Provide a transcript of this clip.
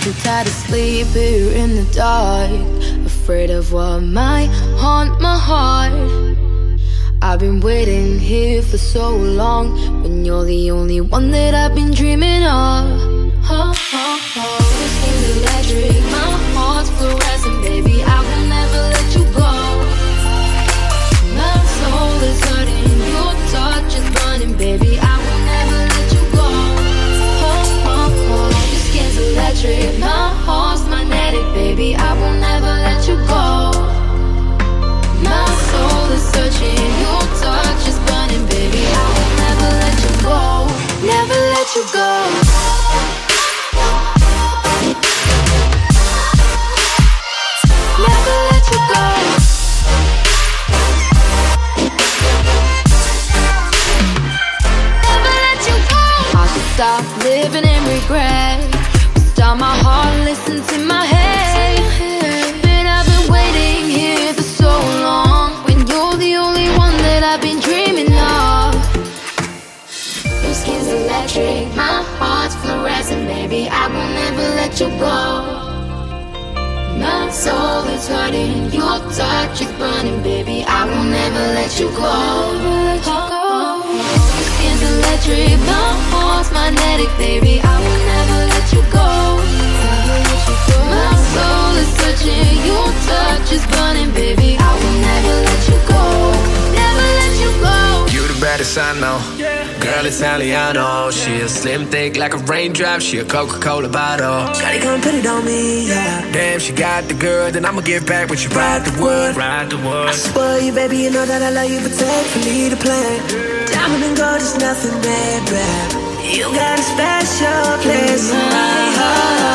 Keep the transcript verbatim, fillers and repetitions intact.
too tired to sleep here in the dark, afraid of what might haunt my heart. I've been waiting here for so long, when you're the only one that I've been dreaming of. Oh, oh, oh. This game's electric, my heart's fluorescent, baby, I will never let you go. My soul is hurting, your touch is burning, baby, I will never let you go. Oh, oh, oh. This game's electric, my heart's magnetic, baby, I will never let you go. My soul is searching, your touch is burning, baby, I will never let you go. Never let you go. Never let you go. Never let you go. I should stop living in regret, stop my heart, listen to my head. But I've been waiting here for so long, when you're the only one that I've been dreaming of. Your skin's electric, my heart's fluorescent, baby, I will never let you go. My soul is hurting, your touch is burning, baby, I will never let you go. Your skin's electric, my heart's magnetic, baby, I will never let you go. My soul is searching, your touch is burning, baby, I will never let you go. Never let you go. You the baddest I know, girl Italiano. She a slim thick like a raindrop, she a Coca-Cola bottle. Shawty come put it on me, yeah. Damn, she got the good, then I'ma give back when she ride the wood. Ride the wood. I spoil you, baby, you know that I love you, but take for me to play. Diamond and gold is nothing, baby. You got a special place in my heart.